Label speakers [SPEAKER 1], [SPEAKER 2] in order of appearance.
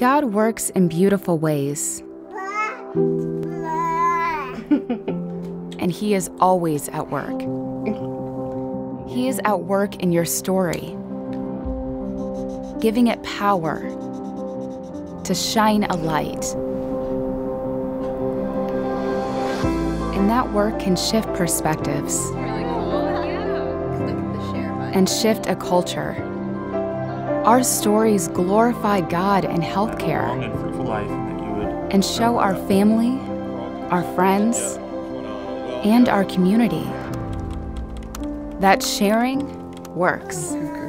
[SPEAKER 1] God works in beautiful ways. And He is always at work. He is at work in your story, giving it power to shine a light. And that work can shift perspectives and shift a culture. Our stories glorify God in healthcare and show our family, our friends, and our community that sharing works.